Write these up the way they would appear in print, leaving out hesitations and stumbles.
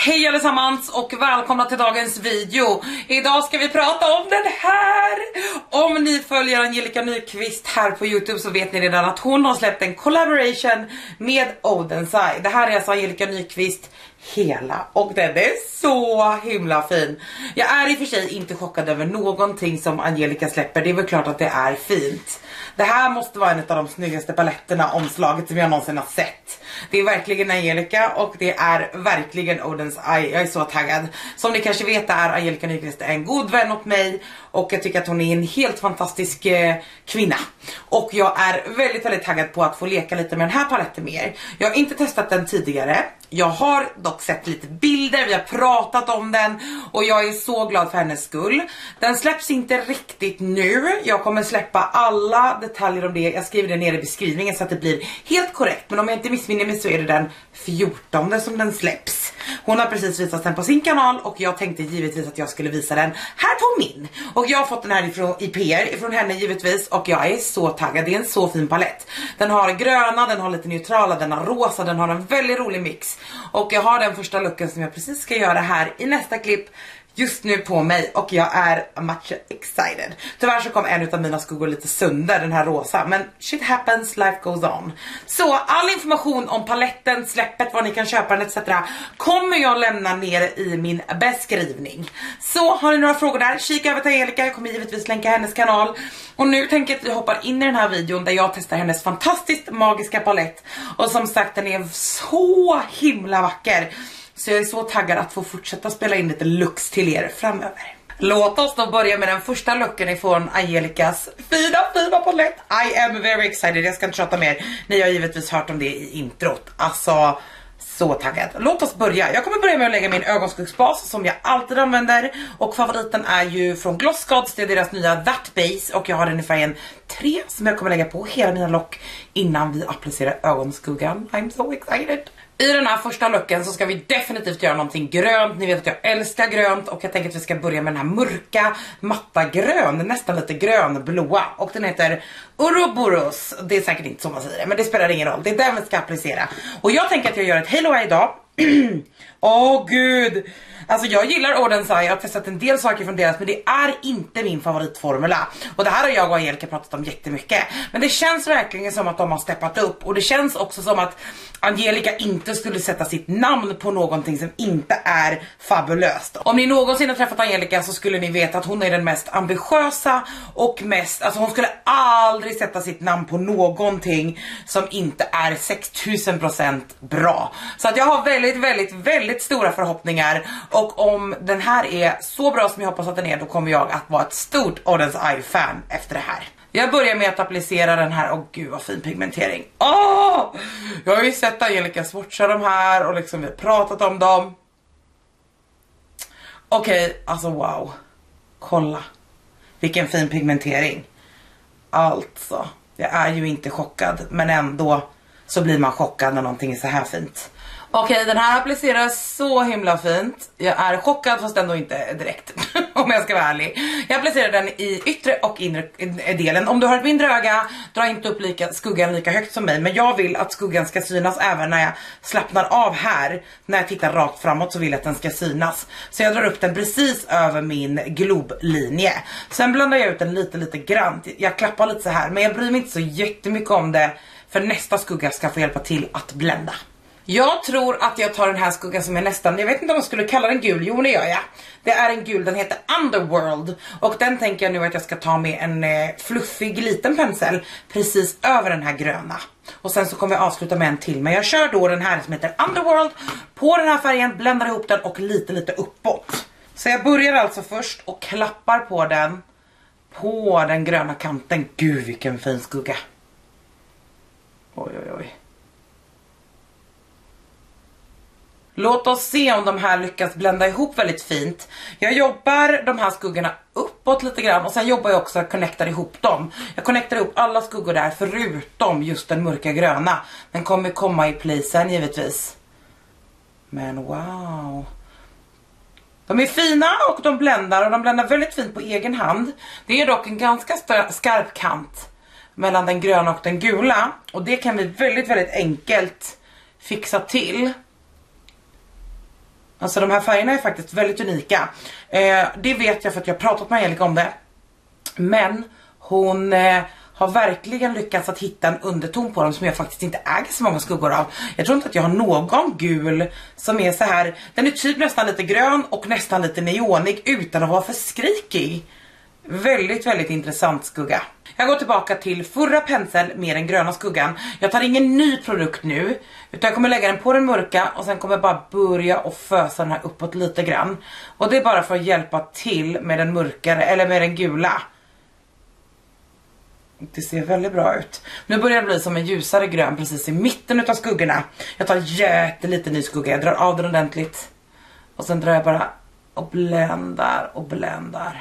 Hej allesammans och välkomna till dagens video. Idag ska vi prata om den här. Om ni följer Angelica Nyqvist här på YouTube så vet ni redan att hon har släppt en collaboration med Odenseye. Det här är alltså Angelica Nyqvist hela och den är så himla fin. Jag är i och för sig inte chockad över någonting som Angelica släpper. Det är väl klart att det är fint. Det här måste vara en av de snyggaste paletterna, omslaget som jag någonsin har sett. Det är verkligen Angelica och det är verkligen Odenseye. Jag är så taggad. Som ni kanske vet är Angelica Nyqvist en god vän åt mig. Och jag tycker att hon är en helt fantastisk kvinna. Och jag är väldigt taggad på att få leka lite med den här paletten mer. Jag har inte testat den tidigare. Jag har dock sett lite bilder, vi har pratat om den. Och jag är så glad för hennes skull. Den släpps inte riktigt nu. Jag kommer släppa alla detaljer om det. Jag skriver det nere i beskrivningen så att det blir helt korrekt. Men om jag inte missminner mig så är det den 14 som den släpps. Hon har precis visat den på sin kanal och jag tänkte givetvis att jag skulle visa den här på min. Och jag har fått den här i PR ifrån henne givetvis och jag är så taggad. Det är en så fin palett. Den har gröna, den har lite neutrala, den har rosa, den har en väldigt rolig mix. Och jag har den första looken som jag precis ska göra här i nästa klipp just nu på mig och jag är much excited. Tyvärr så kom en av mina skuggor lite sönder, den här rosa, men shit happens, life goes on. Så all information om paletten, släppet, var ni kan köpa den etc. kommer jag lämna ner i min beskrivning. Så har ni några frågor där, kika över till Angelica, jag kommer givetvis länka hennes kanal. Och nu tänker jag att vi hoppar in i den här videon där jag testar hennes fantastiskt magiska palett. Och som sagt, den är så himla vacker. Så jag är så taggad att få fortsätta spela in lite looks till er framöver. Låt oss då börja med den första looken ifrån Angelicas fina palett. I am very excited, jag ska inte tjata mer. Ni har givetvis hört om det i introt. Alltså, så taggad. Låt oss börja. Jag kommer börja med att lägga min ögonskuggsbas som jag alltid använder. Och favoriten är ju från Gloss Gods, det är deras nya That Base. Och jag har den i färgen 3 som jag kommer lägga på hela mina lock innan vi applicerar ögonskuggan. I'm so excited. I den här första looken så ska vi definitivt göra någonting grönt. Ni vet att jag älskar grönt och jag tänker att vi ska börja med den här mörka, matta grön, nästan lite grönblåa. Och den heter Ouroboros. Det är säkert inte så man säger det, men det spelar ingen roll. Det är den vi ska applicera. Och jag tänker att jag gör ett halo eye idag. Åh gud. Alltså jag gillar Odenseye, jag har testat en del saker från deras, men det är inte min favoritformula. Och det här har jag och Angelica pratat om jättemycket. Men det känns verkligen som att de har steppat upp. Och det känns också som att Angelica inte skulle sätta sitt namn på någonting som inte är fabulöst. Om ni någonsin har träffat Angelica så skulle ni veta att hon är den mest ambitiösa och mest, alltså hon skulle aldrig sätta sitt namn på någonting som inte är 6000% bra. Så att jag har väldigt stora förhoppningar. Och om den här är så bra som jag hoppas att den är, då kommer jag att vara ett stort Odenseye-fan efter det här. Jag börjar med att applicera den här. Åh gud vad fin pigmentering. Jag har ju sett Angelica swatcha de här och liksom vi har pratat om dem. Okej, alltså wow. Kolla. Vilken fin pigmentering. Alltså, jag är ju inte chockad, men ändå så blir man chockad när någonting är så här fint. Okej, den här appliceras så himla fint. Jag är chockad fast ändå inte direkt, om jag ska vara ärlig. Jag applicerar den i yttre och inre delen. Om du har ett mindre öga, dra inte upp skuggan lika högt som mig. Men jag vill att skuggan ska synas även när jag slappnar av här. När jag tittar rakt framåt så vill jag att den ska synas. Så jag drar upp den precis över min globlinje. Sen blandar jag ut den lite grann. Jag klappar lite så här, men jag bryr mig inte så jättemycket om det. För nästa skugga ska få hjälpa till att blända. Jag tror att jag tar den här skuggan som är nästan, jag vet inte om jag skulle kalla den gul, jo det gör jag. Det är en gul, den heter Underworld. Och den tänker jag nu att jag ska ta med en fluffig liten pensel precis över den här gröna. Och sen så kommer jag avsluta med en till, men jag kör då den här som heter Underworld på den här färgen, bländar ihop den och lite uppåt. Så jag börjar alltså först och klappar på den gröna kanten. Gud vilken fin skugga. Oj. Låt oss se om de här lyckas blända ihop väldigt fint. Jag jobbar de här skuggorna uppåt lite grann och sen jobbar jag också att connecta ihop dem. Jag connectar ihop alla skuggor där förutom just den mörka gröna. Den kommer komma i placen givetvis. Men wow. De är fina och de bländar väldigt fint på egen hand. Det är dock en ganska skarp kant mellan den gröna och den gula. Och det kan vi väldigt enkelt fixa till. Alltså de här färgerna är faktiskt väldigt unika. Det vet jag för att jag har pratat med Angelica om det. Men hon har verkligen lyckats att hitta en underton på dem som jag faktiskt inte äger så många skuggor av. Jag tror inte att jag har någon gul som är så här. Den är typ nästan lite grön och nästan lite neonig utan att vara för skrikig. Väldigt, väldigt intressant skugga. Jag går tillbaka till förra pensel med den gröna skuggan. Jag tar ingen ny produkt nu, utan jag kommer lägga den på den mörka och sen kommer jag bara börja och fösa den här uppåt lite grann. Och det är bara för att hjälpa till med den mörkare, eller med den gula. Det ser väldigt bra ut. Nu börjar det bli som en ljusare grön precis i mitten av skuggorna. Jag tar jättelite ny skugga, jag drar av den ordentligt. Och sen drar jag bara och bländar och bländar.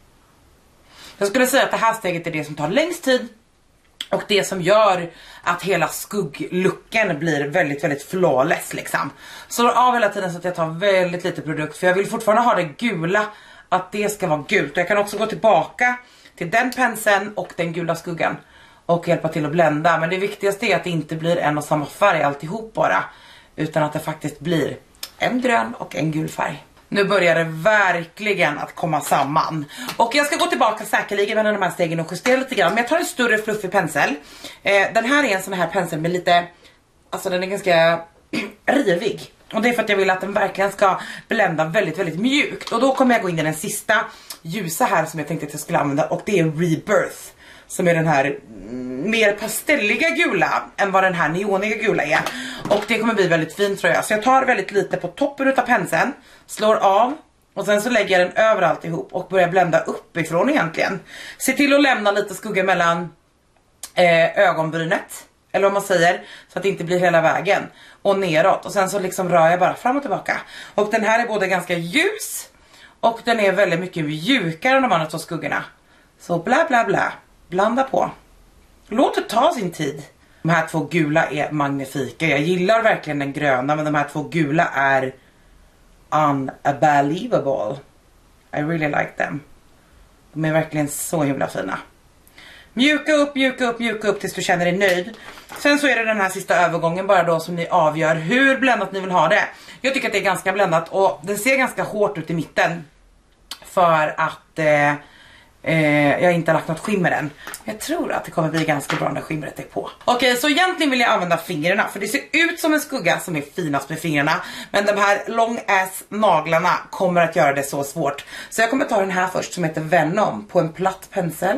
Jag skulle säga att det här steget är det som tar längst tid. Och det som gör att hela skugglucken blir väldigt, väldigt flawless liksom. Så drar av hela tiden så att jag tar väldigt lite produkt. För jag vill fortfarande ha det gula, att det ska vara gult. Och jag kan också gå tillbaka till den penseln och den gula skuggan och hjälpa till att blända. Men det viktigaste är att det inte blir en och samma färg alltihop bara. Utan att det faktiskt blir en grön och en gul färg. Nu börjar det verkligen att komma samman. Och jag ska gå tillbaka säkerligen med de här stegen och justera lite grann. Men jag tar en större fluffig pensel. Den här är en sån här pensel med lite, alltså den är ganska rivig. Och det är för att jag vill att den verkligen ska blända väldigt, väldigt mjukt. Och då kommer jag gå in i den sista ljusa här som jag tänkte att jag skulle använda. Och det är Rebirth. Som är den här mer pastelliga gula än vad den här neoniga gula är. Och det kommer bli väldigt fint tror jag. Så jag tar väldigt lite på toppen utav penseln. Slår av. Och sen så lägger jag den över alltihop. Och börjar blända uppifrån egentligen. Se till att lämna lite skugga mellan ögonbrynet. Eller vad man säger. Så att det inte blir hela vägen. Och neråt. Och sen så liksom rör jag bara fram och tillbaka. Och den här är både ganska ljus. Och den är väldigt mycket mjukare än de andra två skuggorna. Så bla bla bla. Blanda på. Låt det ta sin tid. De här två gula är magnifika. Jag gillar verkligen den gröna. Men de här två gula är unbelievable. I really like them. De är verkligen så himla fina. Mjuka upp, mjuka upp, mjuka upp tills du känner dig nöjd. Sen så är det den här sista övergången bara då som ni avgör hur bländat ni vill ha det. Jag tycker att det är ganska bländat och det ser ganska hårt ut i mitten. För att jag inte har lagt något skimmer än. Jag tror att det kommer bli ganska bra när skimret är på. Okej, så egentligen vill jag använda fingrarna. För det ser ut som en skugga som är finast med fingrarna. Men de här long ass naglarna kommer att göra det så svårt. Så jag kommer ta den här först som heter Venom på en platt pensel.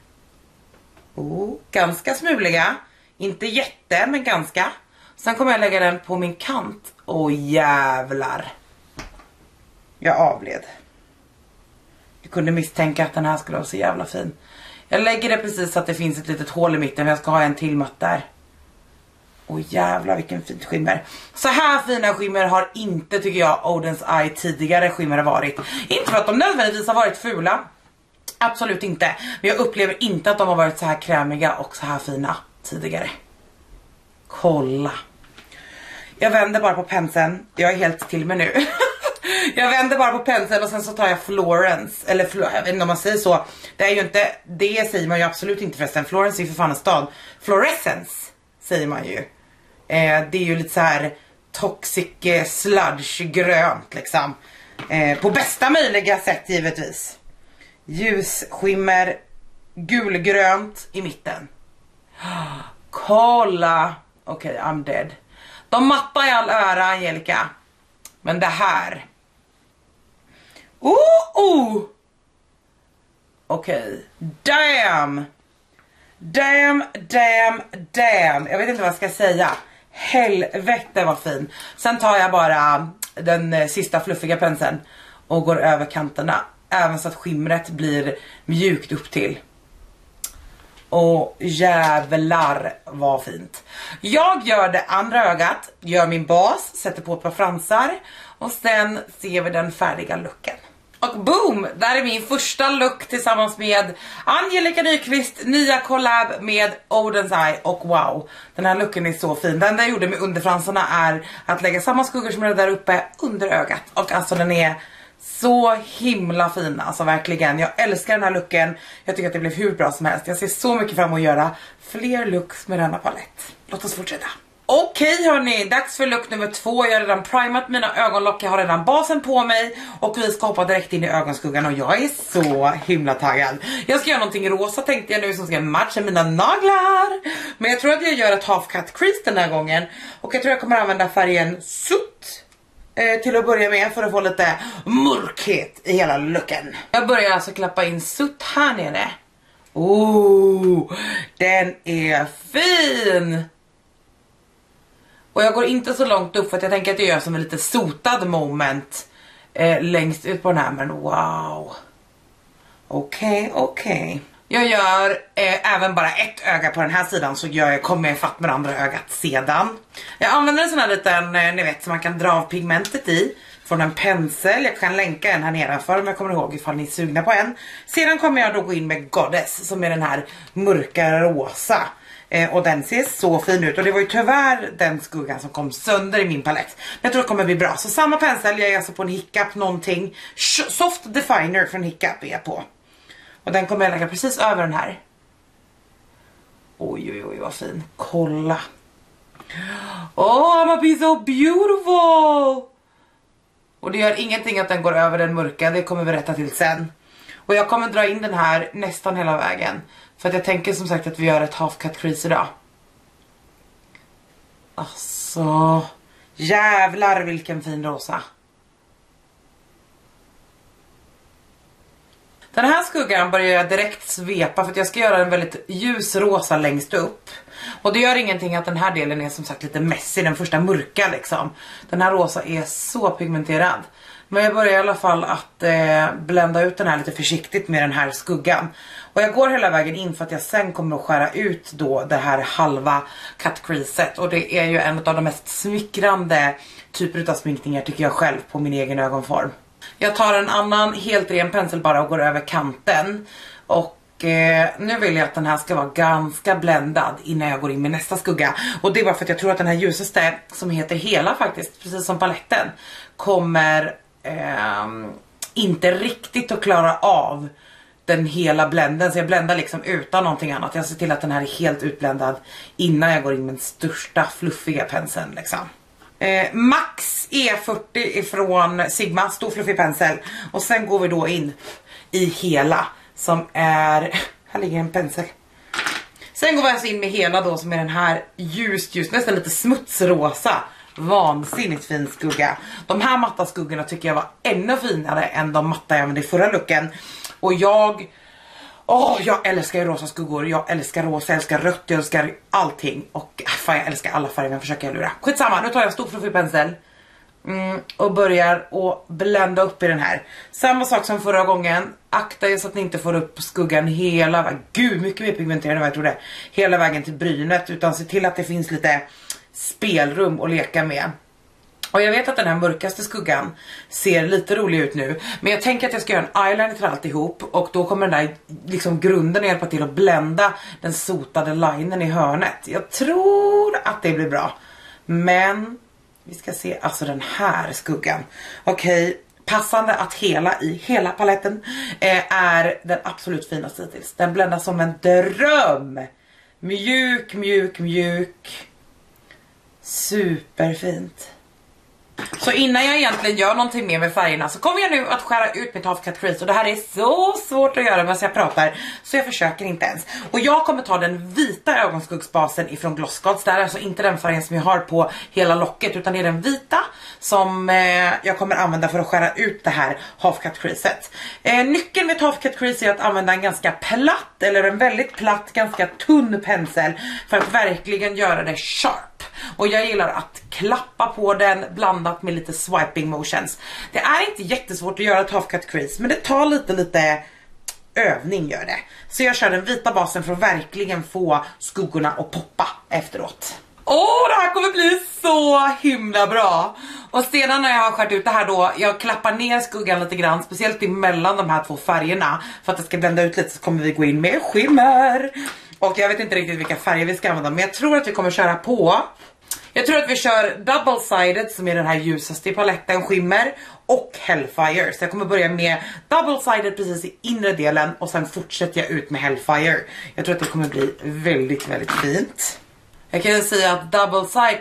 Ganska smuliga. Inte jätte, men ganska. Sen kommer jag lägga den på min kant. Jävlar. Jag avled. Jag kunde misstänka att den här skulle vara så jävla fin. Jag lägger det precis så att det finns ett litet hål i mitten. Men jag ska ha en till matt där. Jävlar vilken fint skimmer. Så här fina skimmer har inte, tycker jag, Oden's Eye tidigare skimmer har varit. Inte för att de nödvändigtvis har varit fula. Absolut inte. Men jag upplever inte att de har varit så här krämiga och så här fina tidigare. Kolla. Jag vänder bara på penseln. Jag är helt till mig nu. Jag vänder bara på penseln och sen så tar jag Florence. Eller jag vet inte om man säger så. Det är ju inte, det säger man ju absolut inte förresten. Florence är ju för fan en stad. Fluorescence säger man ju. Det är ju lite så här toxic sludge grönt liksom. På bästa möjliga sätt givetvis. Ljusskimmer gulgrönt i mitten. Kolla. Okej, I'm dead. De matta i all öra, Angelica. Men det här. Okej. Damn. Damn. Jag vet inte vad jag ska säga. Helvete vad fin. Sen tar jag bara den sista fluffiga penseln och går över kanterna. Även så att skimret blir mjukt upp till. Och jävlar vad fint. Jag gör det andra ögat. Gör min bas. Sätter på ett par fransar. Och sen ser vi den färdiga looken. Och boom! Där är min första look tillsammans med Angelica Nyqvist. Nya collab med Oden's Eye. Och wow, den här looken är så fin. Den där jag gjorde med underfransarna är att lägga samma skuggor som är där uppe under ögat. Och alltså den är så himla fin, alltså verkligen. Jag älskar den här looken. Jag tycker att det blev hur bra som helst. Jag ser så mycket fram emot att göra fler looks med denna palett. Låt oss fortsätta. Okej hörni, dags för look nummer 2. Jag har redan primat mina ögonlock, jag har redan basen på mig och vi ska hoppa direkt in i ögonskuggan och jag är så himla taggad. Jag ska göra någonting rosa tänkte jag nu som ska matcha mina naglar. Men jag tror att jag gör ett half cut crease den här gången och jag tror jag kommer använda färgen Sutt till att börja med för att få lite mörkhet i hela looken. Jag börjar alltså klappa in Sutt här nere. Den är fin! Och jag går inte så långt upp för att jag tänker att jag gör som en lite sotad moment längst ut på den här, men wow. Okej. Jag gör även bara ett öga på den här sidan så kommer jag fatt med det andra ögat sedan. Jag använder en sån här liten, ni vet, som man kan dra av pigmentet i från en pensel. Jag kan länka en här nedanför om jag kommer ihåg ifall ni är sugna på en. Sedan kommer jag då gå in med Goddess som är den här mörka rosa. Och den ser så fin ut och det var ju tyvärr den skuggan som kom sönder i min palett. Men jag tror det kommer bli bra. Så samma pensel, jag är alltså på en Hiccup någonting. Soft Definer från Hiccup är jag på. Och den kommer jag lägga precis över den här. Oj vad fin. Kolla. I'm a be so beautiful. Och det gör ingenting att den går över den mörka. Det kommer vi rätta till sen. Och jag kommer dra in den här nästan hela vägen. För att jag tänker som sagt att vi gör ett half cut crease idag. Alltså, jävlar vilken fin rosa. Den här skuggan börjar jag direkt svepa för att jag ska göra en väldigt ljus rosa längst upp. Och det gör ingenting att den här delen är som sagt lite messy, den första mörka liksom. Den här rosa är så pigmenterad. Men jag börjar i alla fall att blända ut den här lite försiktigt med den här skuggan. Och jag går hela vägen in för att jag sen kommer att skära ut då det här halva cut creaset. Och det är ju en av de mest smickrande typer av sminkningar tycker jag själv på min egen ögonform. Jag tar en annan helt ren pensel bara och går över kanten. Och nu vill jag att den här ska vara ganska bländad innan jag går in med nästa skugga. Och det är bara för att jag tror att den här ljusaste som heter Hela faktiskt, precis som paletten, kommer inte riktigt att klara av den hela bländen. Så jag bländar liksom utan någonting annat. Jag ser till att den här är helt utbländad innan jag går in med den största fluffiga penseln liksom. Max E40 ifrån Sigma, stor fluffig pensel. Och sen går vi då in i Hela som är, här ligger en pensel. Sen går vi alltså in med Hela då som är den här ljus, nästan lite smutsrosa. Vansinnigt fin skugga. De här matta skuggorna tycker jag var ännu finare än de matta jag använde i förra looken. Och jag älskar ju rosa skuggor. Jag älskar rosa, jag älskar rött, jag älskar allting. Och fan, jag älskar alla färger, men försöker jag lura. Skitsamma, nu tar jag en stor fluffig pensel och börjar att blända upp i den här. Samma sak som förra gången. Akta er så att ni inte får upp skuggan hela vägen. Gud, mycket mer pigmenterad än vad jag trodde. Hela vägen till brynet, utan se till att det finns lite spelrum att leka med. Och jag vet att den här mörkaste skuggan ser lite rolig ut nu. Men jag tänker att jag ska göra en eyeliner till alltihop. Och då kommer den där liksom grunden hjälpa till att blända den sotade linern i hörnet. Jag tror att det blir bra. Men vi ska se, alltså den här skuggan. Okej, passande att Hela i hela paletten är den absolut finaste hittills. Den bländar som en dröm. Mjuk. Superfint. Så innan jag egentligen gör någonting mer med färgerna så kommer jag nu att skära ut mitt half cut crease. Och det här är så svårt att göra medan jag pratar, så jag försöker inte ens. Och jag kommer ta den vita ögonskuggsbasen ifrån Gloss Gods. Det är alltså inte den färgen som jag har på hela locket, utan det är den vita som jag kommer använda för att skära ut det här half cut creaset. Nyckeln med ett half cut crease är att använda en ganska platt, eller en väldigt platt, ganska tunn pensel för att verkligen göra det sharp. Och jag gillar att klappa på den blandat med lite swiping motions. Det är inte jättesvårt att göra ett half cut crease, men det tar lite övning gör det. Så jag kör den vita basen för att verkligen få skuggorna att poppa efteråt. Det här kommer bli så himla bra. Och sedan när jag har skärt ut det här då, jag klappar ner skuggan lite grann, speciellt emellan de här två färgerna, för att det ska blända ut lite, så kommer vi gå in med skimmer. Och jag vet inte riktigt vilka färger vi ska använda, men jag tror att vi kommer köra på. Jag tror att vi kör double sided som är den här ljusaste i paletten, skimmer, och Hellfire. Så jag kommer börja med double sided precis i inre delen och sen fortsätter jag ut med Hellfire. Jag tror att det kommer bli väldigt, väldigt fint. Jag kan säga att double side...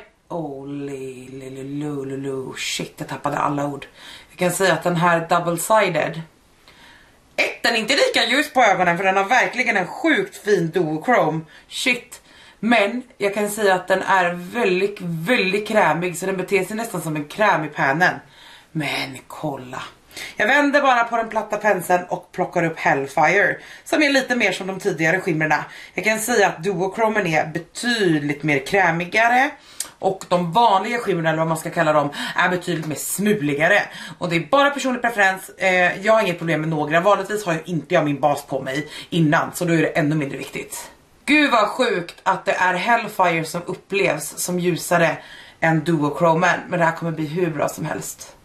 shit, jag tappade alla ord. Jag kan säga att den här double sided... Den är inte lika ljus på ögonen för den har verkligen en sjukt fin duochrome. Shit. Men jag kan säga att den är väldigt, väldigt krämig, så den beter sig nästan som en kräm i pänen. Men kolla. Jag vänder bara på den platta penseln och plockar upp Hellfire, som är lite mer som de tidigare skimmerna. Jag kan säga att duochromen är betydligt mer krämigare. Och de vanliga skimmerna, eller vad man ska kalla dem, är betydligt mer smuligare. Och det är bara personlig preferens. Jag har inget problem med några. Vanligtvis har jag inte min bas på mig innan, så då är det ännu mindre viktigt. Gud vad sjukt att det är Hellfire som upplevs som ljusare än duochromen. Men det här kommer bli hur bra som helst.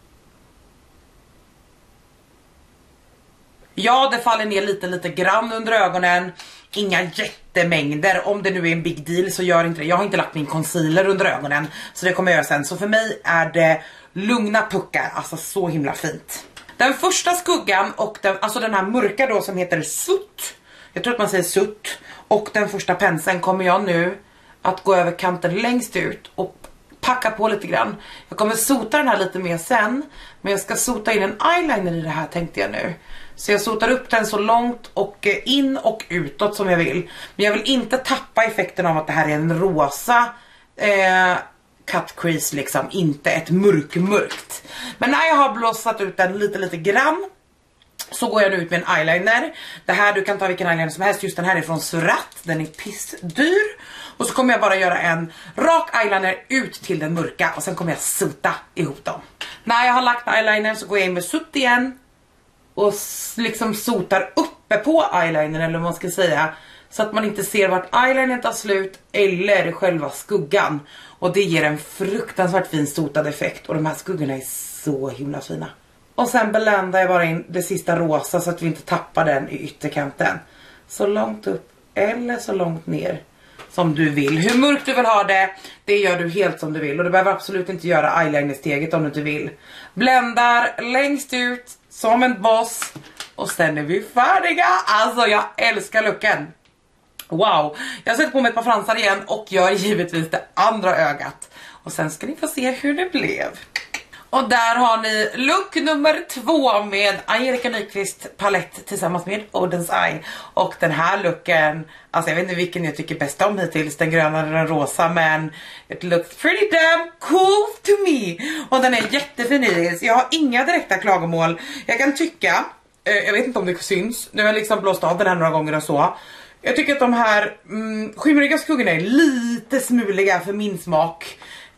Ja, det faller ner lite grann under ögonen. Inga jättemängder. Om det nu är en big deal så gör inte det. Jag har inte lagt min concealer under ögonen, så det kommer jag göra sen. Så för mig är det lugna puckar. Alltså så himla fint. Den första skuggan och den här mörka då som heter Sutt. Jag tror att man säger Sutt. Och den första penseln kommer jag nu att gå över kanten längst ut och packa på lite grann. Jag kommer sota den här lite mer sen, men jag ska sota in en eyeliner i det här, tänkte jag nu. Så jag sotar upp den så långt och in och utåt som jag vill. Men jag vill inte tappa effekten av att det här är en rosa cut crease liksom, inte ett mörkt. Men när jag har blåsat ut den lite grann, så går jag nu ut med en eyeliner. Det här, du kan ta vilken eyeliner som helst. Just den här är från Surratt. Den är pissdyr. Och så kommer jag bara göra en rak eyeliner ut till den mörka. Och sen kommer jag sota ihop dem. När jag har lagt eyeliner så går jag in med sutt igen. Och liksom sotar uppe på eyeliner, eller vad man ska säga. Så att man inte ser vart eyelinern tar slut eller själva skuggan. Och det ger en fruktansvärt fin sotad effekt. Och de här skuggorna är så himla fina. Och sen bländar jag bara in det sista rosa så att vi inte tappar den i ytterkanten. Så långt upp eller så långt ner som du vill. Hur mörkt du vill ha det, det gör du helt som du vill. Och du behöver absolut inte göra eyelinersteget om du inte vill. Bländar längst ut som en boss. Och sen är vi färdiga. Alltså jag älskar looken. Wow. Jag sätter på mig ett par fransar igen och gör givetvis det andra ögat. Och sen ska ni få se hur det blev. Och där har ni look nummer 2 med Angelica Nyqvist palett tillsammans med Odens Eye. Och den här looken, alltså jag vet inte vilken jag tycker bäst om hittills, den gröna eller den rosa, men it looks pretty damn cool to me. Och den är jättefin i. Jag har inga direkta klagomål. Jag kan tycka, jag vet inte om det syns, nu har jag liksom blåst av den här några gånger och så. Jag tycker att de här skimriga skuggorna är lite smuliga för min smak.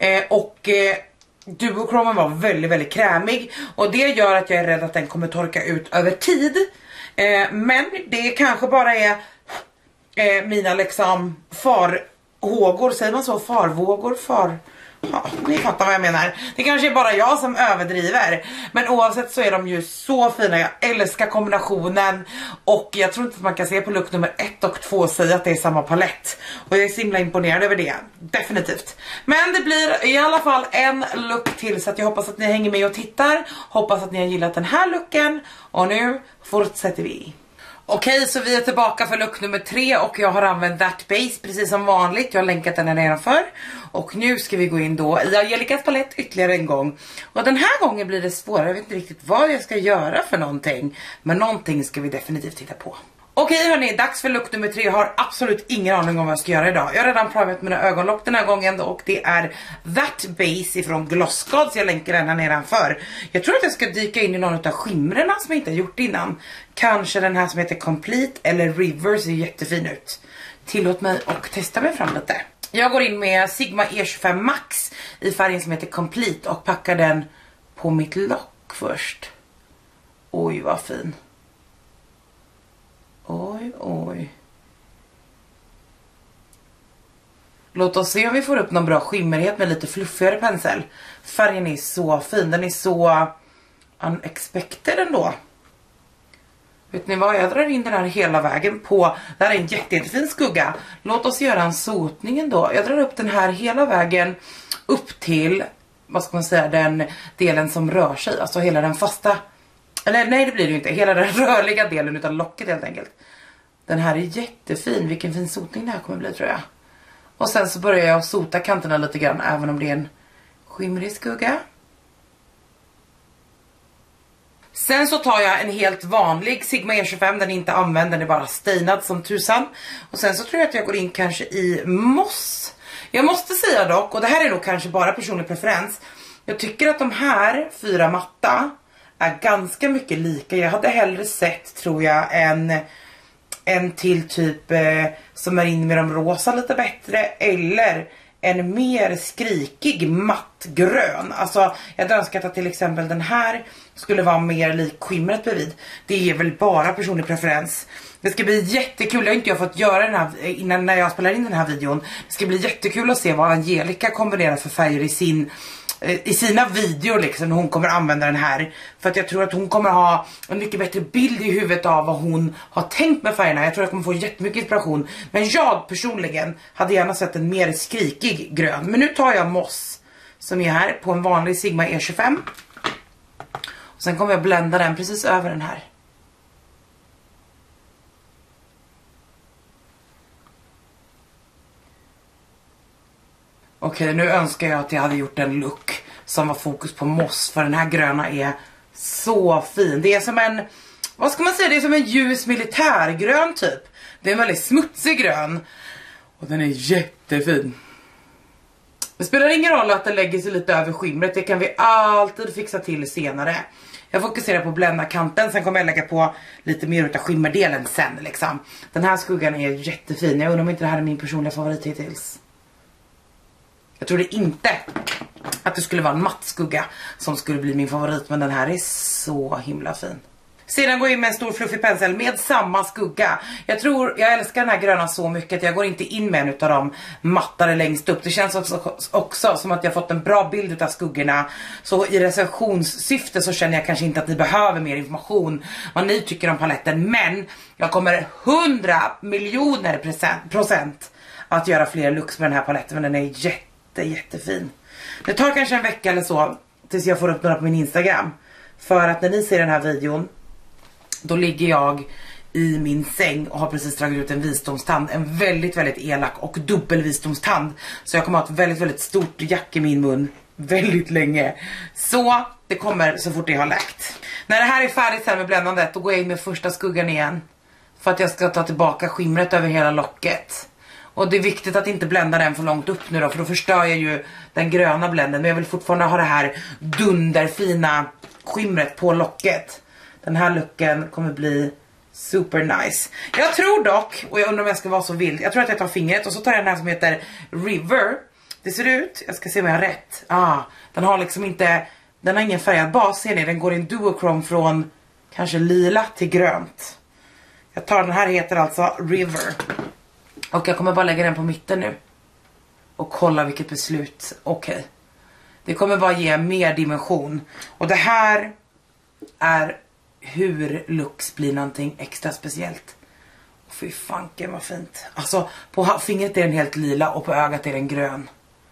Duochromen var väldigt krämig. Och det gör att jag är rädd att den kommer torka ut över tid. Men det kanske bara är mina liksom farhågor. Säger man så? Farvågor? Ja, ni fattar vad jag menar. Det kanske är bara jag som överdriver. Men oavsett så är de ju så fina. Jag älskar kombinationen. Och jag tror inte att man kan se på look nummer 1 och 2 säga att det är samma palett. Och jag är så himla imponerad över det. Definitivt. Men det blir i alla fall en look till. Så att jag hoppas att ni hänger med och tittar. Hoppas att ni har gillat den här looken. Och nu fortsätter vi. Okej, så vi är tillbaka för look nummer 3 och jag har använt That Base precis som vanligt. Jag har länkat den här nedanför. Och nu ska vi gå in då i Angelicas palett ytterligare en gång. Och den här gången blir det svårare. Jag vet inte riktigt vad jag ska göra för någonting. Men någonting ska vi definitivt titta på. Okej hörni, dags för look nummer 3. Jag har absolut ingen aning om vad jag ska göra idag. Jag har redan privat mina ögonlock den här gången då, och det är That Base ifrån Glossgod, så jag länkar den här nedanför. Jag tror att jag ska dyka in i någon av skimrarna som jag inte har gjort innan. Kanske den här som heter Complete eller River, ser jättefin ut. Tillåt mig och testa mig fram lite. Jag går in med Sigma E25 Max i färgen som heter Complete och packar den på mitt lock först. Oj vad fin. Oj. Låt oss se om vi får upp någon bra skimmerighet med lite fluffigare pensel. Färgen är så fin. Den är så unexpected ändå. Vet ni vad? Jag drar in den här hela vägen på. Det här är en jättefin skugga. Låt oss göra en sotning ändå. Jag drar upp den här hela vägen upp till, vad ska man säga, den delen som rör sig. Alltså hela den fasta. Eller nej, det blir det ju inte. Hela den rörliga delen utav locket helt enkelt. Den här är jättefin. Vilken fin sotning det här kommer bli, tror jag. Och sen så börjar jag sota kanterna lite grann, även om det är en skimrig skugga. Sen så tar jag en helt vanlig Sigma E25, den är inte använd, den är bara stainad som tusan. Och sen så tror jag att jag går in kanske i moss. Jag måste säga dock, och det här är nog kanske bara personlig preferens, jag tycker att de här 4 matta är ganska mycket lika. Jag hade hellre sett, tror jag, en till typ som är in med de rosa lite bättre, eller en mer skrikig mattgrön. Alltså jag hade önskat att till exempel den här skulle vara mer lik skimret bredvid. Det är väl bara personlig preferens. Det ska bli jättekul, jag har inte fått göra den här innan när jag spelar in den här videon. Det ska bli jättekul att se vad Angelica kombinerar för färger i sina videor liksom, när hon kommer använda den här. För att jag tror att hon kommer ha en mycket bättre bild i huvudet av vad hon har tänkt med färgerna. Jag tror att jag kommer få jättemycket inspiration. Men jag personligen hade gärna sett en mer skrikig grön. Men nu tar jag moss som är här på en vanlig Sigma E25. Och sen kommer jag blända den precis över den här. Okej, nu önskar jag att jag hade gjort en look som var fokus på moss. För den här gröna är så fin. Det är som en, vad ska man säga, det är som en ljus militärgrön typ. Det är en väldigt smutsig grön. Och den är jättefin. Det spelar ingen roll att den lägger sig lite över skimret. Det kan vi alltid fixa till senare. Jag fokuserar på blända kanten. Sen kommer jag lägga på lite mer utav skimmerdelen sen liksom. Den här skuggan är jättefin. Jag undrar om inte det här är min personliga favorit hittills. Jag trodde inte att det skulle vara en matt skugga som skulle bli min favorit. Men den här är så himla fin. Sedan går jag in med en stor fluffig pensel med samma skugga. Jag älskar den här gröna så mycket att jag går inte in med en utav de mattare längst upp. Det känns också som att jag fått en bra bild utav skuggorna. Så i recensionssyfte så känner jag kanske inte att ni behöver mer information vad ni tycker om paletten. Men jag kommer 100 miljoner procent att göra fler looks med den här paletten. Men den är jättefin. Det tar kanske en vecka eller så tills jag får upp några på min Instagram. För att när ni ser den här videon, då ligger jag i min säng och har precis dragit ut en visdomstand. En väldigt elak och dubbel visdomstand. Så jag kommer ha ett väldigt stort jack i min mun väldigt länge. Så det kommer så fort jag har läkt. När det här är färdigt här med bländandet, då går jag in med första skuggan igen. För att jag ska ta tillbaka skimret över hela locket. Och det är viktigt att inte blända den för långt upp nu då, för då förstör jag ju den gröna bländen. Men jag vill fortfarande ha det här dunderfina skimret på locket. Den här looken kommer bli super nice. Jag tror dock, och jag undrar om jag ska vara så vild, jag tror att jag tar fingret och så tar jag den här som heter River. Det ser ut, jag ska se om jag har rätt. Den har liksom inte, den har ingen färgad bas, ser ni? Den går i en duochrome från kanske lila till grönt. Jag tar den här, heter alltså River. Och jag kommer bara lägga den på mitten nu. Och kolla vilket beslut. Okej. Det kommer bara ge mer dimension. Och det här är hur looks blir någonting extra speciellt. Fy fanken vad fint. Alltså på fingret är den helt lila och på ögat är den grön.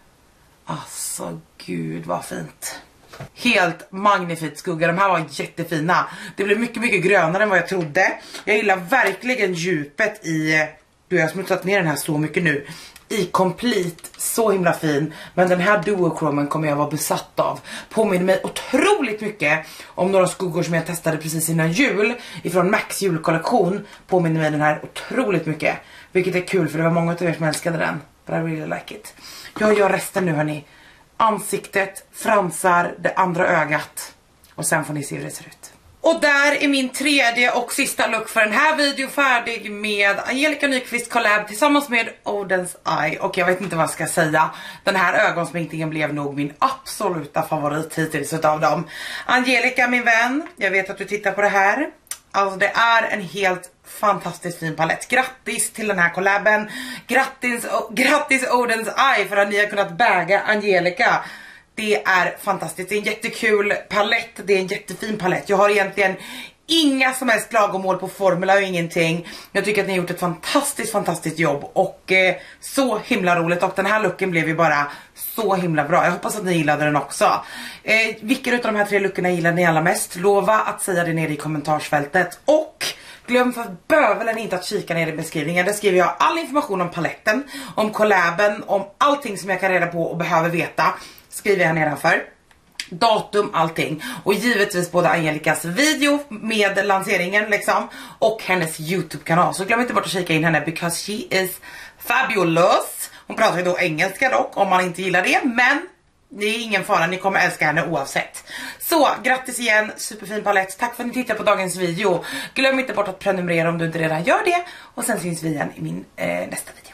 Alltså gud vad fint. Helt magnifikt skugga. De här var jättefina. Det blev mycket grönare än vad jag trodde. Jag gillar verkligen djupet i... Jag har smutsat ner den här så mycket nu. I Complete, så himla fin. Men den här duochromen kommer jag vara besatt av. Påminner mig otroligt mycket om några skuggor som jag testade precis innan jul. Ifrån Max julkollektion. Påminner mig den här otroligt mycket. Vilket är kul för det var många av er som älskade den. But I really like it. Jag gör resten nu hörni. Ansiktet, fransar, det andra ögat. Och sen får ni se hur det ser ut. Och där är min tredje och sista look för den här videon färdig med Angelica Nyqvist collab tillsammans med Oden's Eye. Och jag vet inte vad jag ska säga. Den här ögonsminkningen blev nog min absoluta favorit hittills utav dem. Angelica min vän, jag vet att du tittar på det här. Alltså det är en helt fantastiskt fin palett. Grattis till den här collaben. Grattis Oden's Eye för att ni har kunnat bäga Angelica. Det är fantastiskt, det är en jättekul palett, det är en jättefin palett. Jag har egentligen inga som helst klagomål på formula och ingenting. Jag tycker att ni har gjort ett fantastiskt jobb och så himla roligt. Och den här looken blev ju bara så himla bra. Jag hoppas att ni gillade den också. Vilka utav de här 3 lookerna gillar ni allra mest? Lova att säga det nere i kommentarsfältet. Och Glöm för bövelen inte att kika ner i beskrivningen. Där skriver jag all information om paletten, om collaben, om allting som jag kan reda på och behöver veta. Skriver jag nedanför. Datum, allting. Och givetvis både Angelicas video med lanseringen liksom, och hennes YouTube-kanal. Så glöm inte bort att kika in henne, because she is fabulous. Hon pratar ju då engelska dock, om man inte gillar det, men det är ingen fara, ni kommer älska henne oavsett. Så, grattis igen, superfin palett. Tack för att ni tittade på dagens video. Glöm inte bort att prenumerera om du inte redan gör det. Och sen syns vi igen i min nästa video.